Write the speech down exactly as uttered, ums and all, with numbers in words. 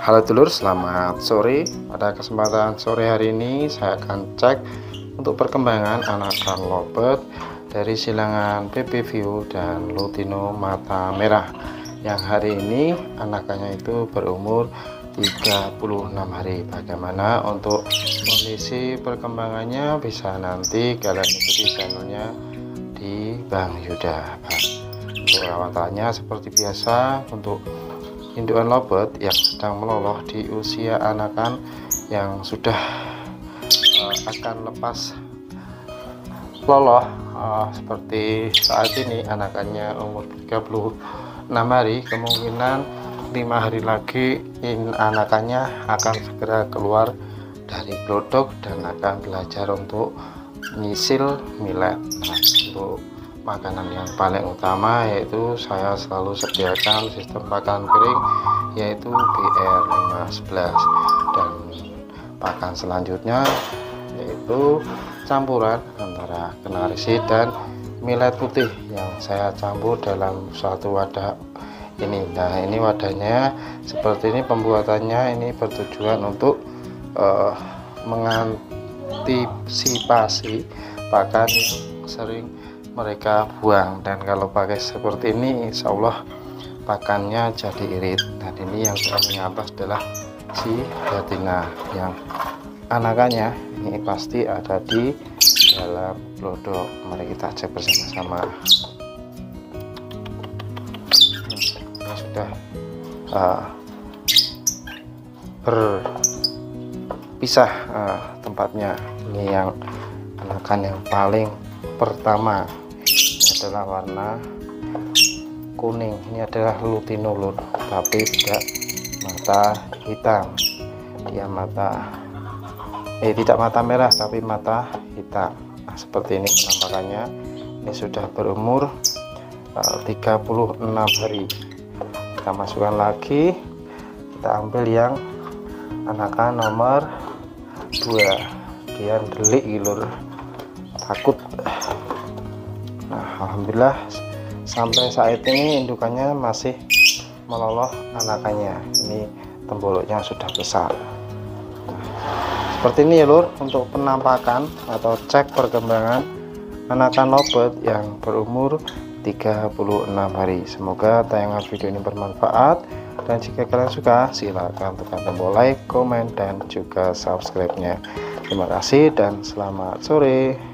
Halo dulur, selamat sore. Pada kesempatan sore hari ini saya akan cek untuk perkembangan anakan lovebird dari silangan P P View dan Lutino mata merah, yang hari ini anakannya itu berumur tiga puluh enam hari. Bagaimana untuk kondisi perkembangannya bisa nanti kalian ikuti channelnya di Bang Yuda. Untuk perawatannya seperti biasa, untuk indukan lovebird yang sedang meloloh di usia anakan yang sudah uh, akan lepas loloh, uh, seperti saat ini anakannya umur tiga puluh enam hari, kemungkinan lima hari lagi in anakannya akan segera keluar dari glodok dan akan belajar untuk nyisil millet. Nah, untuk makanan yang paling utama yaitu saya selalu sediakan sistem pakan kering yaitu B R lima sebelas, dan pakan selanjutnya yaitu campuran antara kenari dan millet putih yang saya campur dalam suatu wadah ini. Nah, ini wadahnya seperti ini pembuatannya. Ini bertujuan untuk uh, mengantisipasi pakan yang sering mereka buang, dan kalau pakai seperti ini insya Allah pakannya jadi irit. Dan ini yang paling atas adalah si betina yang anakannya ini pasti ada di dalam glodok. Mari kita cek bersama-sama. Ini sudah uh, berpisah uh, tempatnya. Ini yang anakan yang paling pertama, ini adalah warna kuning. Ini adalah Lutino lur, tapi tidak mata hitam, dia mata eh tidak mata merah tapi mata hitam. Nah, seperti ini penampakannya. Ini sudah berumur uh, tiga puluh enam hari. Kita masukkan lagi, kita ambil yang anakan nomor dua. Dia delik lur, takut. Nah, alhamdulillah sampai saat ini indukannya masih meloloh anakannya. Ini temboloknya sudah besar. Nah, seperti ini ya lur untuk penampakan atau cek perkembangan anakan lovebird yang berumur tiga puluh enam hari. Semoga tayangan video ini bermanfaat, dan jika kalian suka silahkan tekan tombol like, komen, dan juga subscribe-nya. Terima kasih dan selamat sore.